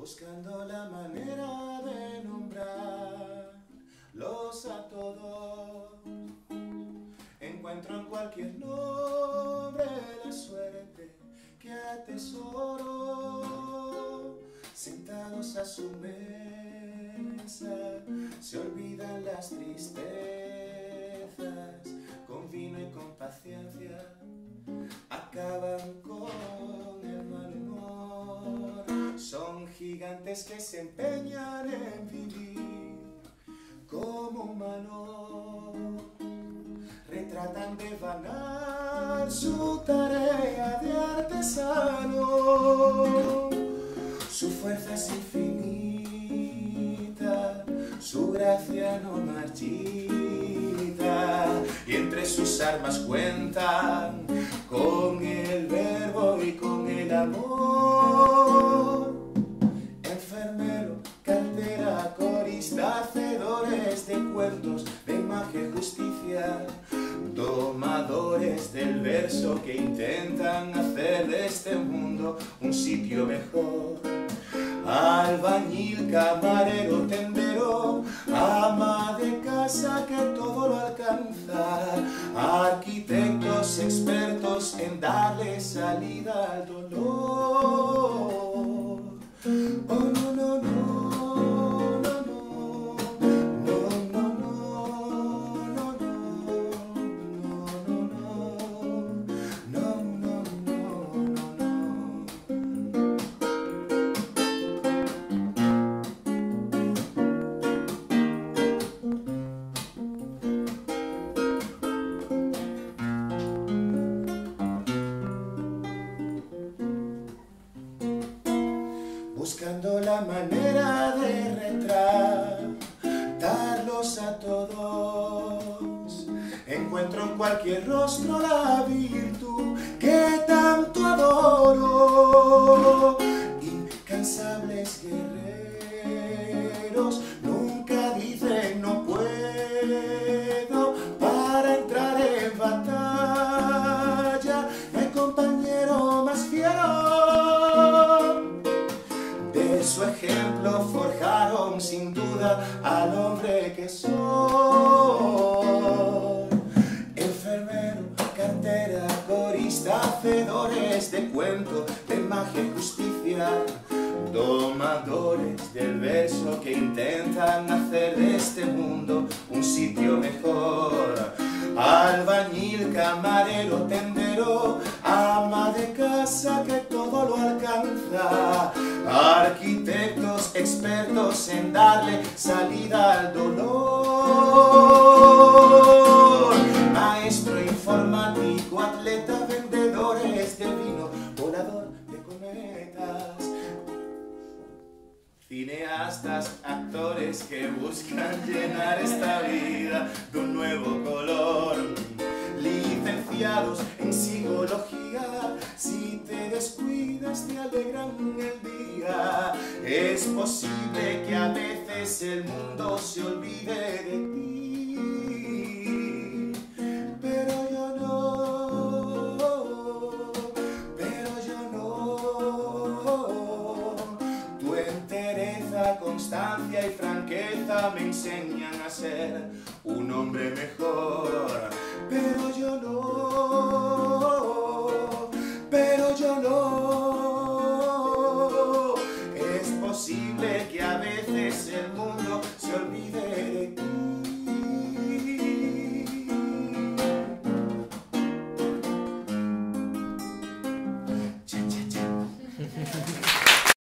buscando la manera de nombrarlos a todos. Encuentro en cualquier nombre la suerte que atesoro. Sentados a su mesa se olvidan las tristezas, con vino y con paciencia acaban con el mal humor. Son gigantes que se empeñan en vivir como humanos, retratan de vanar su tarea de artesano. Su fuerza es infinita, su gracia no marchita, y entre sus armas cuentan con el verbo y con el amor. Enfermero, cartera, corista, hacedores de cuentos de magia y justicia, domadores del verso que intentan hacer de este mundo un sitio mejor. Albañil, camarero, tendero, ama de casa que todo lo alcanza, arquitectos expertos en darle salida al dolor. Oh, no, no, no. Buscando la manera de retratarlos a todos, encuentro en cualquier rostro la virtud que tanto adoro. Incansables guerreros nunca dicen no puedo. Para entrar en batalla no hay compañero más fiero. De su ejemplo forjaron sin duda al hombre que soy. Enfermero, cartera, corista, hacedores de cuento, de magia y justicia, domadores del verso que intentan hacer de este mundo un sitio mejor. Albañil, camarero, tendero, ama de casa que todo lo alcanza, arquitectos expertos en darle salida al dolor. Maestro informático, atleta, vendedores de vino, volador de cometas, cineastas, actores que buscan llenar esta vida de un nuevo color. Licenciados en psicología, si te descuidas te alegran el día. Es posible que a veces el mundo se olvide de ti, pero yo no. Tu entereza, constancia y franqueza me enseñan a ser un hombre mejor. Pero yo no. Es posible que